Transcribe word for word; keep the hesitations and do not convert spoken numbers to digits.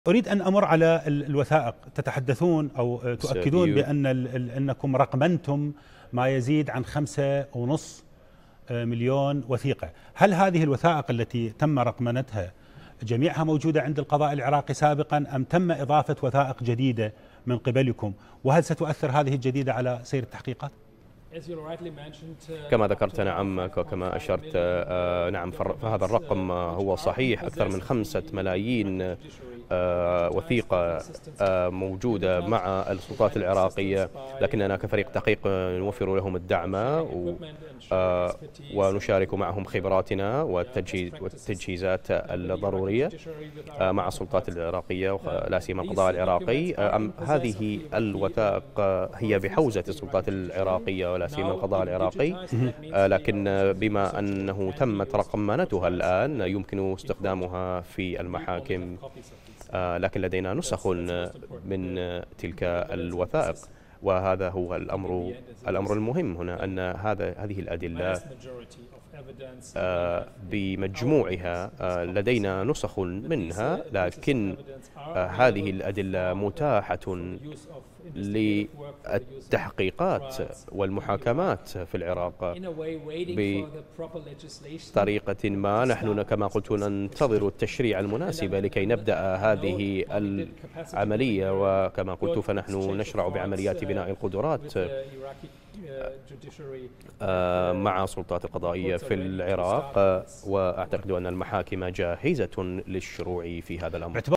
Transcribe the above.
أريد أن أمر على الوثائق. تتحدثون أو تؤكدون بأن أنكم رقمنتم ما يزيد عن خمسة ونص مليون وثيقة. هل هذه الوثائق التي تم رقمنتها جميعها موجودة عند القضاء العراقي سابقا أم تم إضافة وثائق جديدة من قبلكم؟ وهل ستؤثر هذه الجديدة على سير التحقيقات؟ كما ذكرت نعم، وكما أشرت نعم، فهذا الرقم هو صحيح. أكثر من خمسة ملايين وثيقة موجودة مع السلطات العراقية، لكننا كفريق تحقيق نوفر لهم الدعم ونشارك معهم خبراتنا والتجهيزات الضرورية مع السلطات العراقية لا سيما القضاء العراقي. هذه الوثائق هي بحوزة السلطات العراقية ولا سيما القضاء العراقي، لكن بما أنه تمت رقمنتها الآن يمكن استخدامها في المحاكم، لكن لدينا نسخ من تلك الوثائق. وهذا هو الأمر الأمر المهم هنا، أن هذا هذه الأدلة بمجموعها لدينا نسخ منها، لكن هذه الأدلة متاحة للتحقيقات والمحاكمات في العراق بطريقة ما. نحن كما قلت ننتظر التشريع المناسب لكي نبدأ هذه العملية، وكما قلت فنحن نشرع بعمليات بناء القدرات مع السلطات القضائية في العراق، وأعتقد أن المحاكم جاهزة للشروع في هذا الأمر.